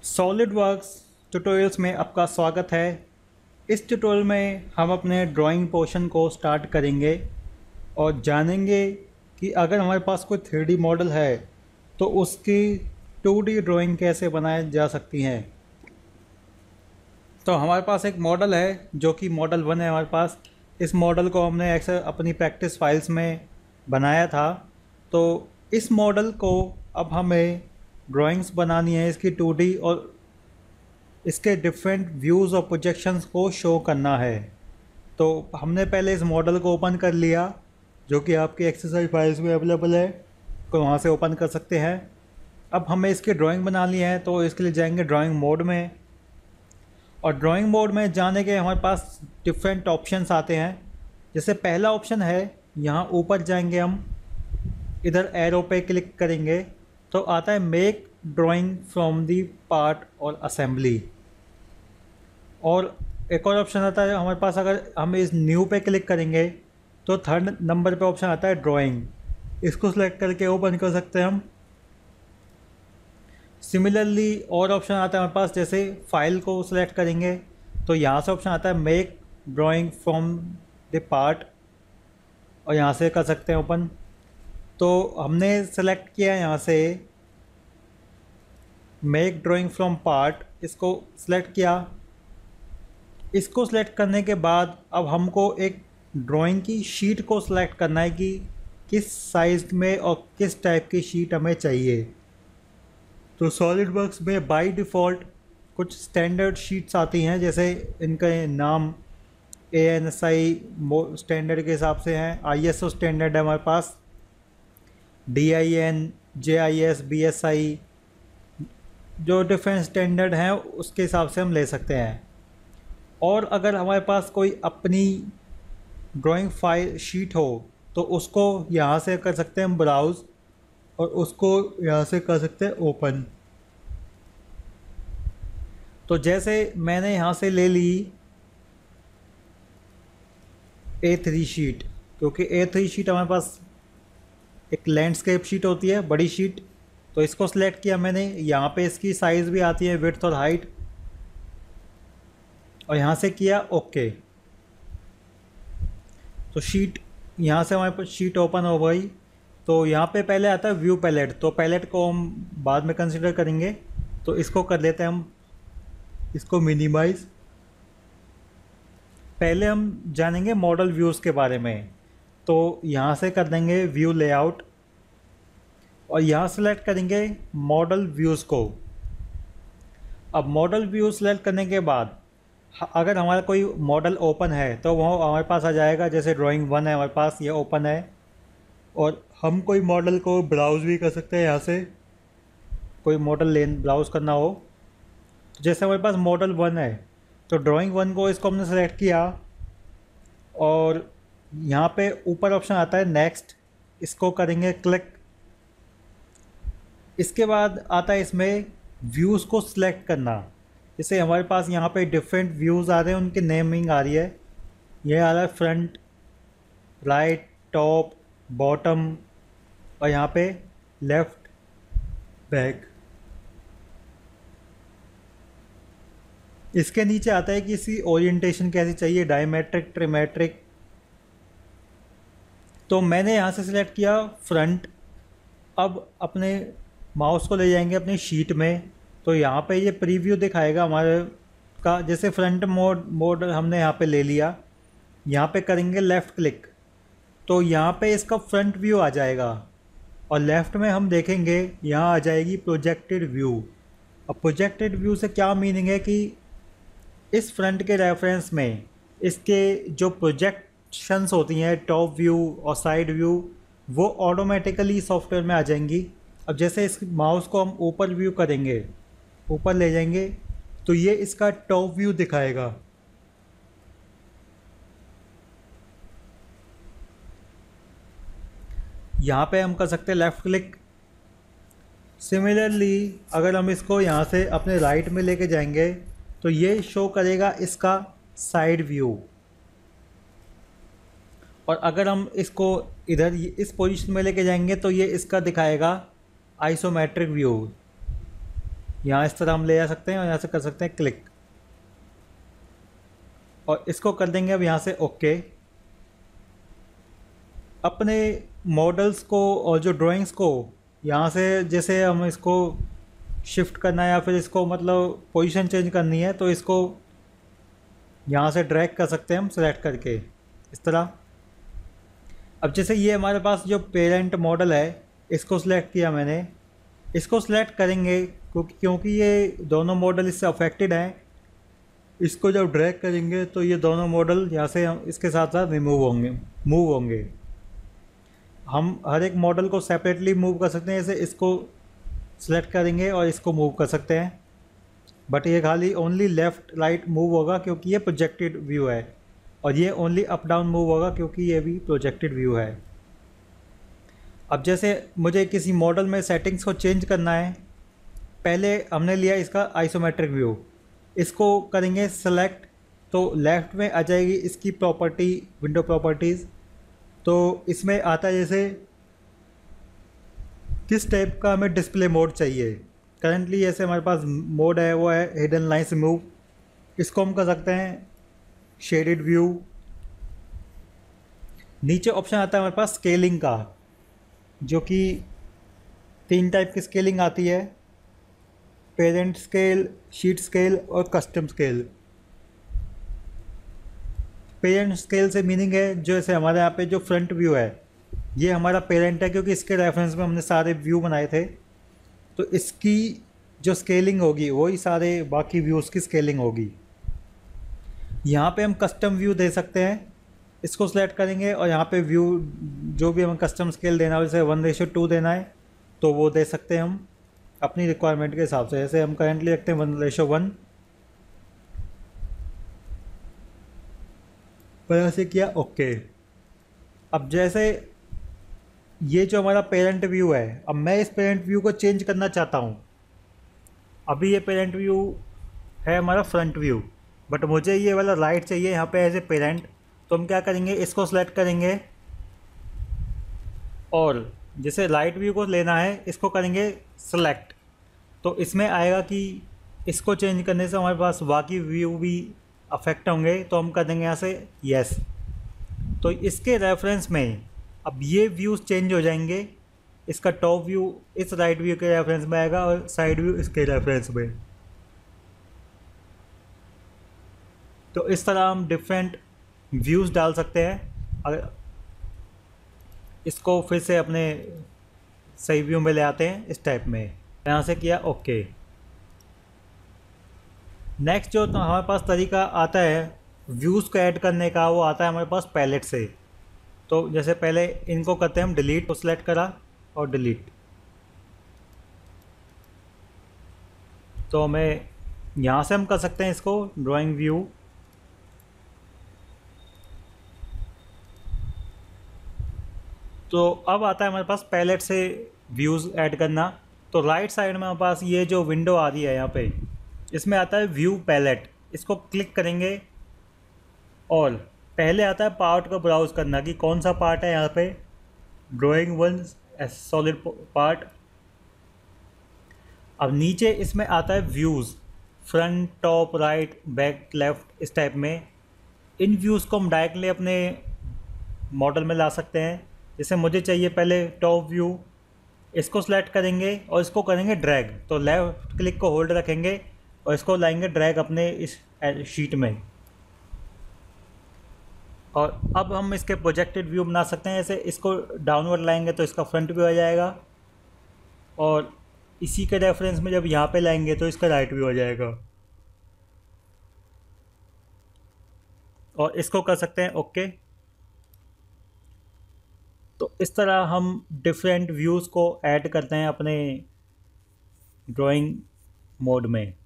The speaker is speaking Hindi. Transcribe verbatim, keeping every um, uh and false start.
सॉलिडवर्क्स ट्यूटोरियल्स में आपका स्वागत है। इस ट्यूटोरियल में हम अपने ड्राइंग पोर्शन को स्टार्ट करेंगे और जानेंगे कि अगर हमारे पास कोई थ्री डी मॉडल है तो उसकी टू डी ड्राइंग कैसे बनाई जा सकती हैं। तो हमारे पास एक मॉडल है जो कि मॉडल वन है हमारे पास। इस मॉडल को हमने ऐसे अपनी प्रैक्टिस फाइल्स में बनाया था। तो इस मॉडल को अब हमें ड्राइंग्स बनानी है इसकी टू डी और इसके डिफरेंट व्यूज़ और प्रोजेक्शंस को शो करना है। तो हमने पहले इस मॉडल को ओपन कर लिया जो कि आपकी एक्सरसाइज फाइल्स में अवेलेबल है, तो वहाँ से ओपन कर सकते हैं। अब हमें इसकी ड्राइंग बनानी है तो इसके लिए जाएंगे ड्राइंग मोड में, और ड्राइंग मोड में जाने के हमारे पास डिफरेंट ऑप्शंस आते हैं। जैसे पहला ऑप्शन है, यहाँ ऊपर जाएंगे हम, इधर एरो पे क्लिक करेंगे तो आता है make drawing from the part और असेंबली। और एक और ऑप्शन आता है हमारे पास, अगर हम इस न्यू पे क्लिक करेंगे तो थर्ड नंबर पे ऑप्शन आता है ड्राइंग। इसको सिलेक्ट करके ओपन कर सकते हैं हम। सिमिलरली और ऑप्शन आता है हमारे पास, जैसे फाइल को सिलेक्ट करेंगे तो यहाँ से ऑप्शन आता है make drawing from the part, और यहाँ से कर सकते हैं ओपन। तो हमने सेलेक्ट किया यहाँ से मेक ड्राइंग फ्रॉम पार्ट, इसको सिलेक्ट किया। इसको सिलेक्ट करने के बाद अब हमको एक ड्राइंग की शीट को सिलेक्ट करना है कि किस साइज़ में और किस टाइप की शीट हमें चाहिए। तो सॉलिडवर्क्स में बाय डिफ़ॉल्ट कुछ स्टैंडर्ड शीट्स आती हैं, जैसे इनका नाम A N S I standard के हिसाब से हैं, आई एस ओ स्टैंडर्ड है हमारे पास, D I N, J I S, B S I, जो डिफरेंट स्टैंडर्ड हैं उसके हिसाब से हम ले सकते हैं। और अगर हमारे पास कोई अपनी ड्राइंग फाइल शीट हो तो उसको यहाँ से कर सकते हैं ब्राउज़, और उसको यहाँ से कर सकते हैं ओपन। तो जैसे मैंने यहाँ से ले ली ए थ्री शीट, क्योंकि ए थ्री शीट हमारे पास एक लैंडस्केप शीट होती है, बड़ी शीट। तो इसको सिलेक्ट किया मैंने, यहाँ पे इसकी साइज़ भी आती है, विड्थ और हाइट, और यहाँ से किया ओके। तो शीट यहाँ से हमारे पास शीट ओपन हो गई। तो यहाँ पे पहले आता है व्यू पैलेट, तो पैलेट को हम बाद में कंसिडर करेंगे, तो इसको कर लेते हैं हम, इसको मिनिमाइज। पहले हम जानेंगे मॉडल व्यूज़ के बारे में, तो यहाँ से कर देंगे व्यू लेआउट, और यहाँ सेलेक्ट करेंगे मॉडल व्यूज़ को। अब मॉडल व्यू सेलेक्ट करने के बाद अगर हमारा कोई मॉडल ओपन है तो वह हमारे पास आ जाएगा। जैसे ड्राइंग वन है हमारे पास, ये ओपन है, और हम कोई मॉडल को ब्राउज़ भी कर सकते हैं। यहाँ से कोई मॉडल लेन ब्राउज़ करना हो, तो जैसे हमारे पास मॉडल वन है तो ड्राइंग वन को इसको हमने सेलेक्ट किया, और यहाँ पे ऊपर ऑप्शन आता है नेक्स्ट, इसको करेंगे क्लिक। इसके बाद आता है इसमें व्यूज़ को सिलेक्ट करना। जैसे हमारे पास यहाँ पे डिफरेंट व्यूज़ आ रहे हैं, उनकी नेमिंग आ रही है। यह आ रहा है फ्रंट, राइट, टॉप, बॉटम, और यहाँ पे लेफ़्ट, बैक। इसके नीचे आता है कि इसकी ओरिएंटेशन कैसी चाहिए, डायमेट्रिक, ट्रिमेट्रिक। तो मैंने यहाँ से सिलेक्ट किया फ्रंट। अब अपने माउस को ले जाएंगे अपनी शीट में, तो यहाँ पे ये प्रीव्यू दिखाएगा हमारे का। जैसे फ्रंट मोड मोड हमने यहाँ पे ले लिया, यहाँ पे करेंगे लेफ़्ट क्लिक, तो यहाँ पे इसका फ्रंट व्यू आ जाएगा, और लेफ़्ट में हम देखेंगे यहाँ आ जाएगी प्रोजेक्टेड व्यू। अब प्रोजेक्टेड व्यू से क्या मीनिंग है कि इस फ्रंट के रेफरेंस में इसके जो प्रोजेक्शंस होती हैं, टॉप व्यू और साइड व्यू, वो ऑटोमेटिकली सॉफ्टवेयर में आ जाएंगी। अब जैसे इस माउस को हम ऊपर व्यू करेंगे, ऊपर ले जाएंगे, तो ये इसका टॉप व्यू दिखाएगा। यहाँ पे हम कर सकते हैं लेफ़्ट क्लिक। सिमिलरली अगर हम इसको यहाँ से अपने राइट में लेके जाएंगे तो ये शो करेगा इसका साइड व्यू, और अगर हम इसको इधर इस पोजीशन में लेके जाएंगे तो ये इसका दिखाएगा आइसोमेट्रिक व्यू। यहाँ इस तरह हम ले जा सकते हैं और यहाँ से कर सकते हैं क्लिक, और इसको कर देंगे अब यहाँ से ओके। अपने मॉडल्स को और जो ड्राइंग्स को यहाँ से जैसे हम इसको शिफ्ट करना है या फिर इसको मतलब पोजीशन चेंज करनी है तो इसको यहाँ से ड्रैग कर सकते हैं हम सेलेक्ट करके इस तरह। अब जैसे ये हमारे पास जो पेरेंट मॉडल है इसको सिलेक्ट किया मैंने, इसको सिलेक्ट करेंगे क्योंकि क्योंकि ये दोनों मॉडल इससे अफेक्टेड हैं। इसको जब ड्रैग करेंगे तो ये दोनों मॉडल यहाँ से इसके साथ साथ रिमूव होंगे मूव होंगे। हम हर एक मॉडल को सेपरेटली मूव कर सकते हैं, जैसे इसको सिलेक्ट करेंगे और इसको मूव कर सकते हैं, बट ये खाली ओनली लेफ़्ट राइट मूव होगा क्योंकि ये प्रोजेक्टेड व्यू है, और ये ओनली अप डाउन मूव होगा क्योंकि ये भी प्रोजेक्टेड व्यू है। अब जैसे मुझे किसी मॉडल में सेटिंग्स को चेंज करना है, पहले हमने लिया इसका आइसोमेट्रिक व्यू, इसको करेंगे सेलेक्ट तो लेफ़्ट में आ जाएगी इसकी प्रॉपर्टी विंडो प्रॉपर्टीज़। तो इसमें आता है जैसे किस टाइप का हमें डिस्प्ले मोड चाहिए। करंटली जैसे हमारे पास मोड है वो है हिडन लाइंस रिमूव, इसको हम कर सकते हैं शेडेड व्यू। नीचे ऑप्शन आता है हमारे पास स्केलिंग का, जो कि तीन टाइप की स्केलिंग आती है, पेरेंट स्केल, शीट स्केल और कस्टम स्केल। पेरेंट स्केल से मीनिंग है जो जैसे हमारे यहाँ पे जो फ्रंट व्यू है ये हमारा पेरेंट है क्योंकि इसके रेफरेंस में हमने सारे व्यू बनाए थे, तो इसकी जो स्केलिंग होगी वही सारे बाकी व्यूज़ की स्केलिंग होगी। यहाँ पे हम कस्टम व्यू दे सकते हैं, इसको सेलेक्ट करेंगे और यहाँ पे व्यू जो भी हमें कस्टम स्केल देना हो, जैसे वन रेशो टू देना है तो वो दे सकते हैं हम अपनी रिक्वायरमेंट के हिसाब से। जैसे हम करेंटली रखते हैं वन रेशो वन, पर ऐसे किया ओके। अब जैसे ये जो हमारा पेरेंट व्यू है, अब मैं इस पेरेंट व्यू को चेंज करना चाहता हूँ। अभी ये पेरेंट व्यू है हमारा फ्रंट व्यू, बट मुझे ये वाला राइट चाहिए यहाँ पे एज ए पेरेंट, तो हम क्या करेंगे इसको सेलेक्ट करेंगे और जैसे राइट व्यू को लेना है इसको करेंगे सेलेक्ट, तो इसमें आएगा कि इसको चेंज करने से हमारे पास बाकी व्यू भी अफेक्ट होंगे, तो हम कर देंगे यहाँ से यस। तो इसके रेफरेंस में अब ये व्यूज़ चेंज हो जाएंगे, इसका टॉप व्यू इस राइट व्यू के रेफरेंस में आएगा और साइड व्यू इसके रेफरेंस में। तो इस तरह हम डिफरेंट व्यूज़ डाल सकते हैं। अगर इसको फिर से अपने सही व्यू में ले आते हैं इस टाइप में, यहाँ से किया ओके। नेक्स्ट जो तो हमारे पास तरीका आता है व्यूज़ को ऐड करने का, वो आता है हमारे पास पैलेट से। तो जैसे पहले इनको करते हैं हम डिलीट, तो सेलेक्ट करा और डिलीट, तो हमें यहाँ से हम कर सकते हैं इसको ड्राइंग व्यू। तो अब आता है हमारे पास पैलेट से व्यूज़ ऐड करना। तो राइट साइड में हमारे पास ये जो विंडो आ रही है यहाँ पे, इसमें आता है व्यू पैलेट, इसको क्लिक करेंगे और पहले आता है पार्ट को ब्राउज़ करना कि कौन सा पार्ट है यहाँ पे, ड्राइंग वन सॉलिड पार्ट। अब नीचे इसमें आता है views, front, top, right, back, left, इस टाइप में। इन व्यूज़ को हम डायरेक्टली अपने मॉडल में ला सकते हैं। जैसे मुझे चाहिए पहले टॉप व्यू, इसको सेलेक्ट करेंगे और इसको करेंगे ड्रैग, तो लेफ़्ट क्लिक को होल्ड रखेंगे और इसको लाएंगे ड्रैग अपने इस शीट में। और अब हम इसके प्रोजेक्टेड व्यू बना सकते हैं, जैसे इसको डाउनवर्ड लाएंगे तो इसका फ्रंट व्यू आ जाएगा, और इसी के रेफरेंस में जब यहाँ पे लाएंगे तो इसका राइट व्यू आ जाएगा। और इसको कर सकते हैं ओके। तो इस तरह हम डिफरेंट व्यूज़ को ऐड करते हैं अपने ड्राइंग मोड में।